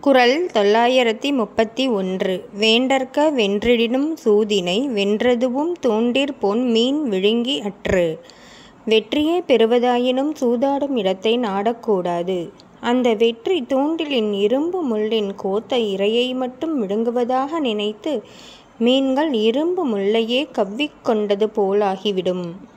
குறள் 931. வேண்டற்க வென்றிடினும் சூதினை வென்றதுவும் தூண்டிற்பொன் மீன் விழுங்கி அற்று. வெற்றியே பெறுவதாயினும் சூதாடும் இடத்தை நாடக்கூடாது. அந்த வெற்றி தூண்டிலின் இரும்பு முள்ளின் கோத்த இரையை மட்டும் விழுங்குவதாக நினைத்து மீன்கள் இரும்பு முள்ளையே கவ்விக் கொண்டது போலாகிவிடும்.